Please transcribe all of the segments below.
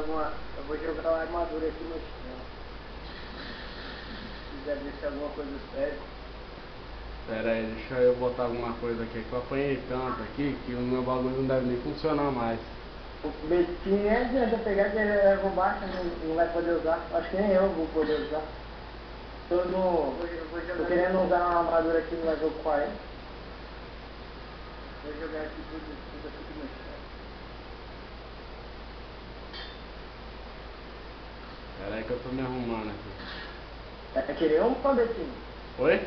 Eu vou jogar uma armadura aqui no chão. Se quiser ver se alguma coisa serve. Pera aí, deixa eu botar alguma coisa aqui, que eu apanhei tanto aqui que o meu bagulho não deve nem funcionar mais. O Betinho nem adianta pegar que ele vai roubar, não vai poder usar. Acho que nem eu vou poder usar. Tô querendo usar uma armadura aqui no level 40. Vou jogar aqui tudo aqui no chão. Pera aí que eu tô me arrumando aqui. Vai querer um, Betinho? Oi?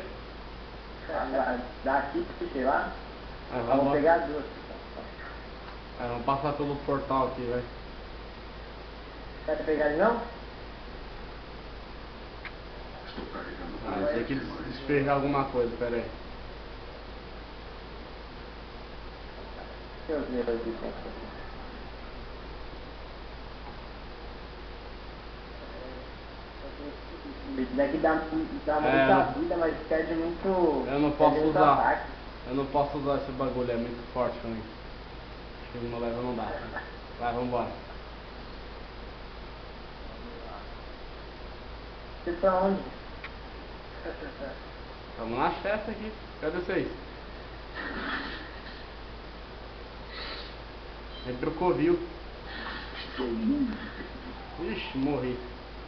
Daqui, sei lá. Vamos pegar duas. Vamos passar pelo portal aqui, vai. Vai pegar ele não? Tem que despejar alguma coisa, pera aí. Deixa eu ver aqui. Esse daqui dá muita vida, mas perde muito. Eu não posso usar. Ataque. Eu não posso usar esse bagulho, é muito forte pra mim. Acho que no level não dá. Vai, vambora. Você tá onde? Vamos na chefe aqui. Cadê vocês? Vem pro covil. Ixi, morri.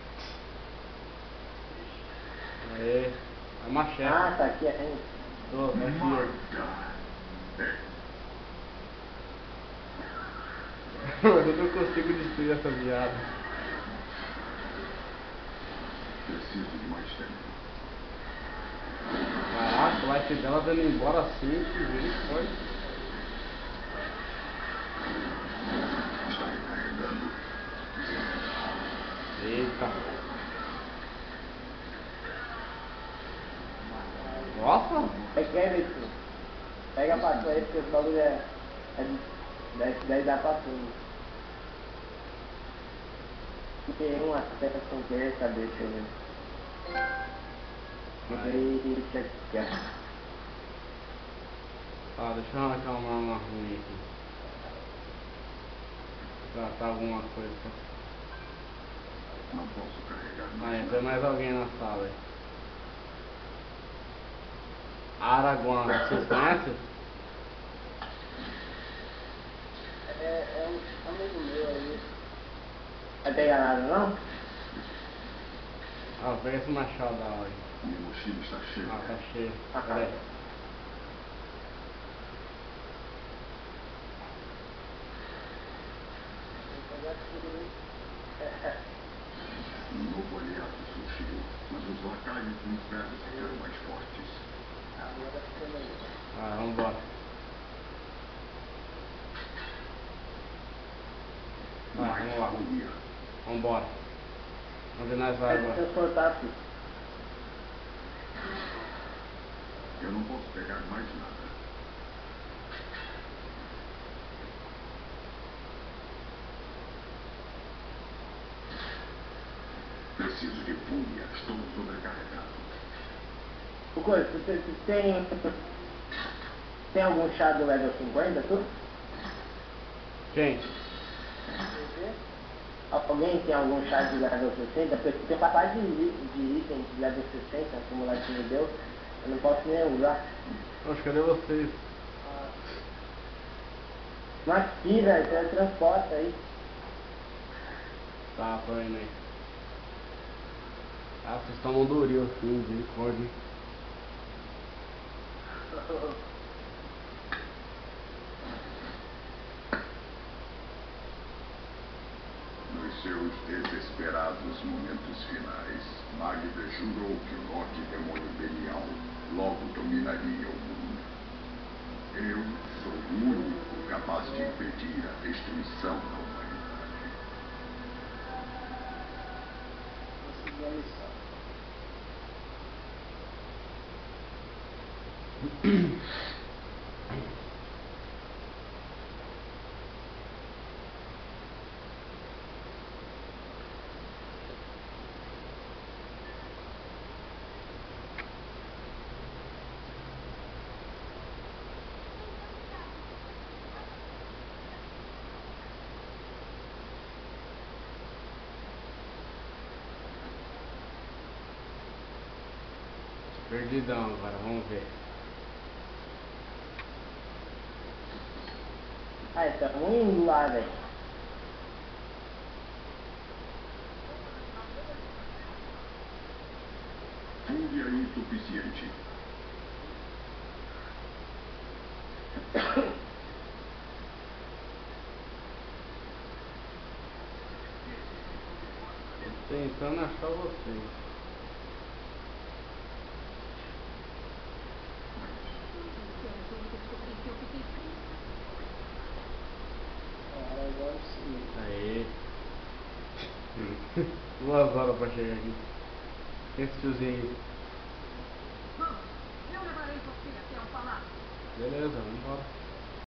Aê, é uma chefe. Ah, tá aqui ainda. Tô, tá aqui, ó. Eu não consigo destruir essa viada. Preciso de mais tempo. Caraca, o life dela dando embora assim, que vezes foi. Está recarregando. Eita. Nossa! Pega a patrulha aí, porque o bagulho daí dá pra tudo. Tem uma peça com que cadê? Deixa eu ver. Eita, que Tá, deixa eu arrancar uma arma ruim aqui. Tratar alguma coisa. Não posso carregar mais. Ah, tem mais alguém na sala aí. Aragorn, vocês conhecem? É um amigo meu aí. Vai pegar nada não? Ah, pega esse machado da hora. Minha mochila está cheia. Ah, tá cheio. Pera aí. Um novo aliado surgiu, mas os lacaios do inferno ficaram mais fortes. Ah, vambora. Vai, vamos lá. Vambora. Onde nós vai agora? Transportar, filho. Eu não posso pegar mais nada. Preciso de fúria. Estou sobrecarregado. Você tem algum chá do level 50, tu? Quem? Alguém tem algum chá de level 60? Porque tem passagem de itens de level 60, como lá que me deu. Eu não posso nem usar. Poxa, cadê vocês? Mas tira, você transporta aí. Tá, tô indo aí. Ah, vocês tomam duril assim, misericórdia. Nos seus desesperados momentos finais, Magda jurou que o Loki Demônio Belial logo dominaria o mundo. Eu sou o único capaz de impedir a destruição da humanidade. Consegui a missão. Perdidão agora, vamos ver. Ah, estamos indo lá, velho. Fúria insuficiente. Tô tentando achar vocês. Agora sim. Aê. 2 horas pra chegar aqui. Esse tiozinho aí. Vamos, eu levarei você até o palácio. Beleza, vamos embora.